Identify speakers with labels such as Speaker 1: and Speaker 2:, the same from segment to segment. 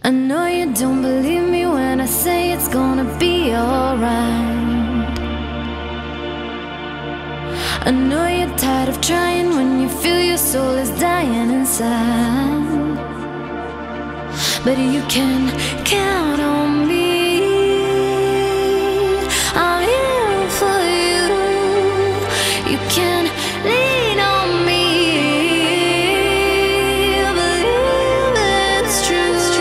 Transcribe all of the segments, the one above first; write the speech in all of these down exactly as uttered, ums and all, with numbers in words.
Speaker 1: I know you don't believe me when I say it's gonna be alright. I know you're tired of trying when you feel your soul is dying inside. But you can count on me. I'm here for you. You can lean on me. Believe it's true.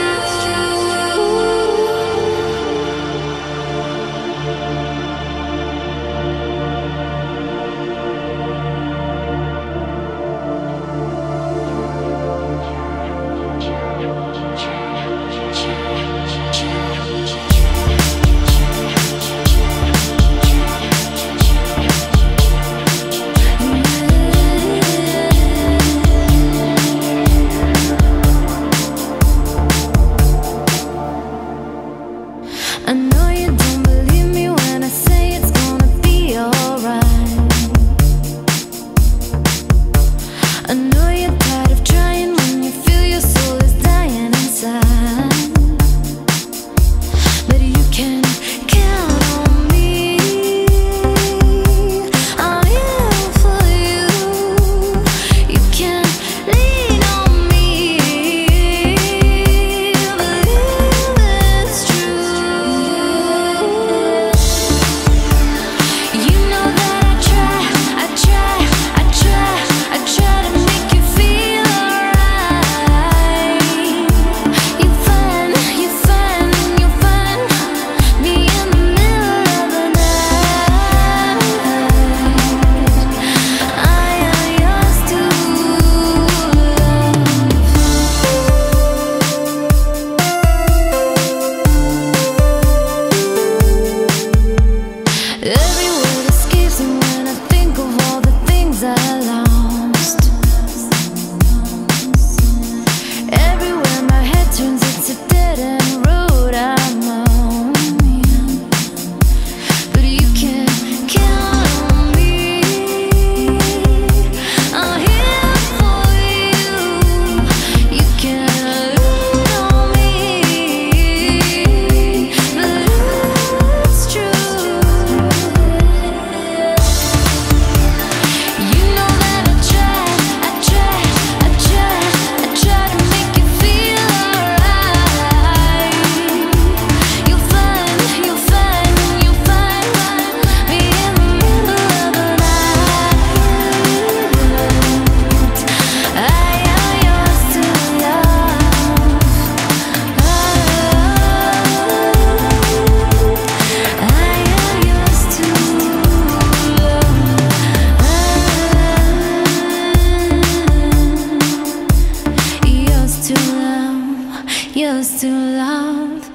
Speaker 1: I know you don't believe me when I say it's gonna be alright. I know you're tired of trying when you feel your soul is dying inside. But you can count on me. I'm here for you. You can lean on me. Believe it's true. You know that I try, I try, I try, I try to make you feel alright. You find, you find, you find me in the middle of the night. I am yours to love. Every word escapes me when I think of all the things I lost. Everywhere my head turns, it's a dead end road I'm on. But you can count on me. I'm here for you. You can lean on me. But it's true. You know that I try, I try, I try, I try to make you feel alright. You'll find, you'll find, you'll find me in the middle of the night. I am yours to love. I am yours to love. Yours to love, yours to love.